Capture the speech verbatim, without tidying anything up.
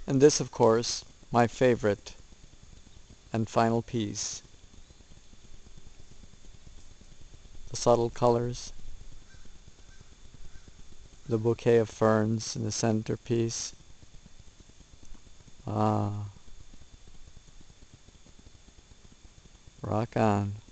And this, of course, my favorite and final piece. The subtle colors, the bouquet of ferns in the centerpiece. Ah, rock on.